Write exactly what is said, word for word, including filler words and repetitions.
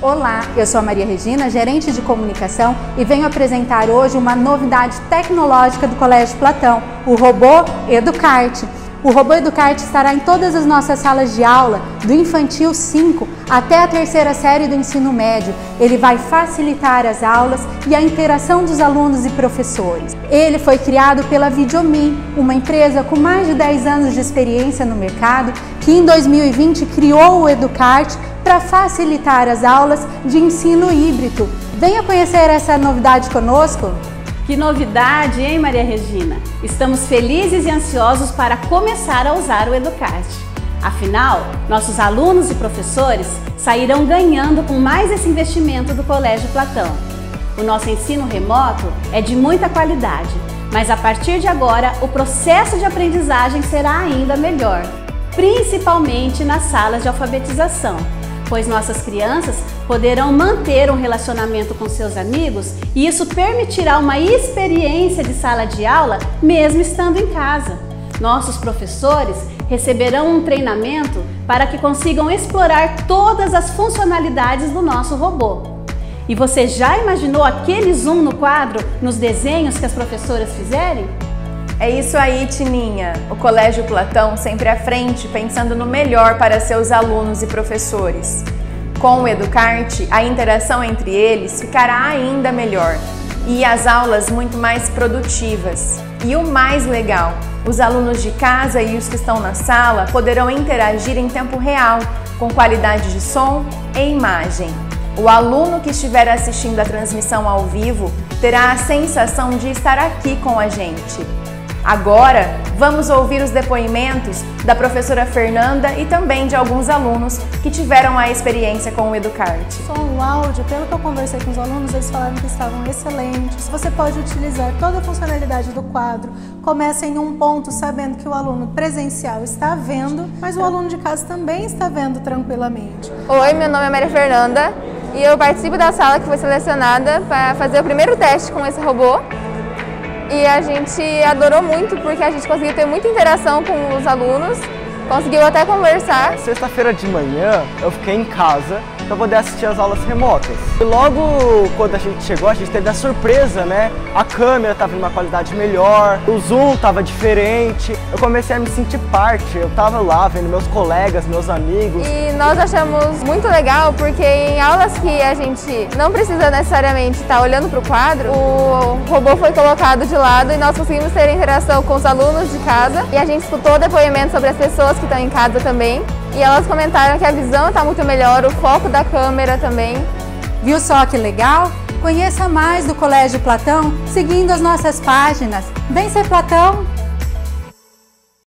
Olá, eu sou a Maria Regina, gerente de comunicação e venho apresentar hoje uma novidade tecnológica do Colégio Platão, o robô Educart. O robô Educart estará em todas as nossas salas de aula, do infantil cinco até a terceira série do ensino médio. Ele vai facilitar as aulas e a interação dos alunos e professores. Ele foi criado pela Videomi, uma empresa com mais de dez anos de experiência no mercado, que em dois mil e vinte criou o Educart para facilitar as aulas de ensino híbrido. Venha conhecer essa novidade conosco! Que novidade, hein, Maria Regina? Estamos felizes e ansiosos para começar a usar o Educart. Afinal, nossos alunos e professores sairão ganhando com mais esse investimento do Colégio Platão. O nosso ensino remoto é de muita qualidade, mas a partir de agora o processo de aprendizagem será ainda melhor, principalmente nas salas de alfabetização, pois nossas crianças poderão manter um relacionamento com seus amigos e isso permitirá uma experiência de sala de aula mesmo estando em casa. Nossos professores receberão um treinamento para que consigam explorar todas as funcionalidades do nosso robô. E você já imaginou aquele zoom no quadro nos desenhos que as professoras fizerem? É isso aí, Tininha! O Colégio Platão sempre à frente, pensando no melhor para seus alunos e professores. Com o Educart, a interação entre eles ficará ainda melhor e as aulas muito mais produtivas. E o mais legal, os alunos de casa e os que estão na sala poderão interagir em tempo real, com qualidade de som e imagem. O aluno que estiver assistindo a transmissão ao vivo terá a sensação de estar aqui com a gente. Agora, vamos ouvir os depoimentos da professora Fernanda e também de alguns alunos que tiveram a experiência com o Educart. Som, o áudio, pelo que eu conversei com os alunos, eles falaram que estavam excelentes. Você pode utilizar toda a funcionalidade do quadro. Começa em um ponto sabendo que o aluno presencial está vendo, mas o aluno de casa também está vendo tranquilamente. Oi, meu nome é Maria Fernanda e eu participo da sala que foi selecionada para fazer o primeiro teste com esse robô. E a gente adorou muito porque a gente conseguiu ter muita interação com os alunos, conseguiu até conversar. Sexta-feira de manhã eu fiquei em casa para poder assistir as aulas remotas. E logo quando a gente chegou, a gente teve a surpresa, né? A câmera estava em uma qualidade melhor, o zoom estava diferente. Eu comecei a me sentir parte, eu estava lá vendo meus colegas, meus amigos. E nós achamos muito legal porque em aulas que a gente não precisa necessariamente estar olhando para o quadro, o robô foi colocado de lado e nós conseguimos ter interação com os alunos de casa. E a gente escutou depoimentos sobre as pessoas que estão em casa também. E elas comentaram que a visão está muito melhor, o foco da câmera também. Viu só que legal? Conheça mais do Colégio Platão seguindo as nossas páginas. Vem ser Platão!